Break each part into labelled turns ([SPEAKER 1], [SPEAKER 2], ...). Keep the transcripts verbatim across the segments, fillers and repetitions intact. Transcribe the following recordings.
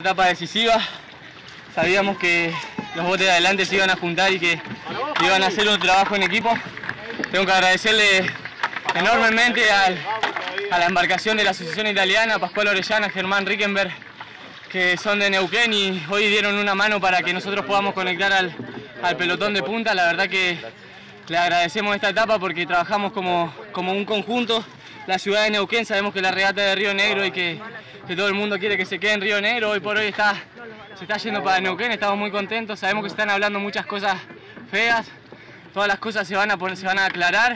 [SPEAKER 1] Etapa decisiva, sabíamos que los botes de adelante se iban a juntar y que iban a hacer un trabajo en equipo. Tengo que agradecerle enormemente al, a la embarcación de la Asociación Italiana, Pascual Orellana, Germán Rickenberg, que son de Neuquén y hoy dieron una mano para que nosotros podamos conectar al, al pelotón de punta. La verdad que le agradecemos esta etapa porque trabajamos como, como un conjunto. La ciudad de Neuquén, sabemos que la regata de Río Negro y que, que todo el mundo quiere que se quede en Río Negro, hoy por hoy está, se está yendo para Neuquén, estamos muy contentos, sabemos que se están hablando muchas cosas feas, todas las cosas se van a, poner, se van a aclarar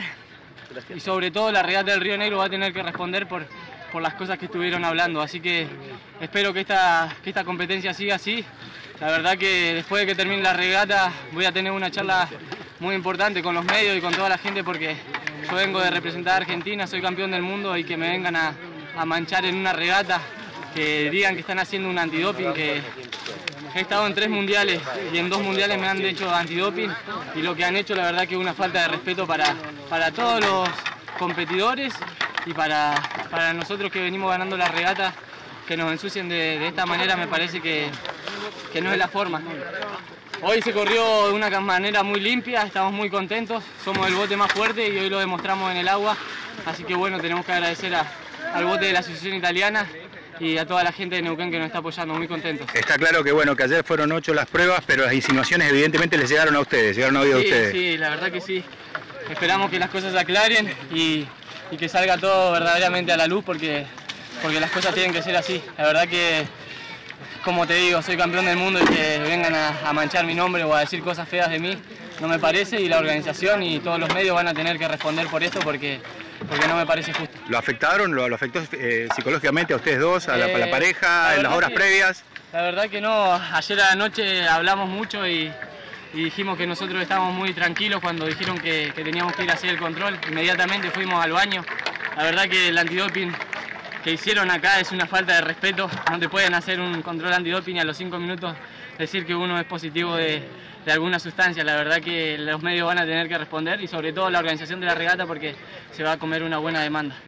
[SPEAKER 1] y sobre todo la regata del Río Negro va a tener que responder por, por las cosas que estuvieron hablando, así que espero que esta, que esta competencia siga así. La verdad que después de que termine la regata voy a tener una charla muy importante con los medios y con toda la gente porque yo vengo de representar a Argentina, soy campeón del mundo y que me vengan a, a manchar en una regata, que digan que están haciendo un antidoping, que he estado en tres mundiales y en dos mundiales me han hecho antidoping y lo que han hecho la verdad que es una falta de respeto para, para todos los competidores y para, para nosotros que venimos ganando la regata, que nos ensucien de, de esta manera me parece que, que no es la forma. Hoy se corrió de una manera muy limpia, estamos muy contentos, somos el bote más fuerte y hoy lo demostramos en el agua, así que bueno, tenemos que agradecer a, al bote de la Asociación Italiana y a toda la gente de Neuquén que nos está apoyando, muy contentos.
[SPEAKER 2] Está claro que bueno, que ayer fueron ocho las pruebas, pero las insinuaciones evidentemente les llegaron a ustedes, llegaron a oído
[SPEAKER 1] sí,
[SPEAKER 2] a ustedes.
[SPEAKER 1] Sí, la verdad que sí, esperamos que las cosas se aclaren y, y que salga todo verdaderamente a la luz porque, porque las cosas tienen que ser así, la verdad que como te digo, soy campeón del mundo y que vengan a, a manchar mi nombre o a decir cosas feas de mí, no me parece y la organización y todos los medios van a tener que responder por esto porque, porque no me parece justo.
[SPEAKER 2] ¿Lo afectaron? ¿Lo, lo afectó eh, psicológicamente a ustedes dos, a la, eh, a la pareja, la en las horas
[SPEAKER 1] que,
[SPEAKER 2] previas?
[SPEAKER 1] La verdad que no, ayer a la noche hablamos mucho y, y dijimos que nosotros estábamos muy tranquilos cuando dijeron que, que teníamos que ir a hacer el control, inmediatamente fuimos al baño, la verdad que el antidoping que hicieron acá es una falta de respeto, no te pueden hacer un control antidoping y a los cinco minutos decir que uno es positivo de, de alguna sustancia, la verdad que los medios van a tener que responder y sobre todo la organización de la regata porque se va a comer una buena demanda.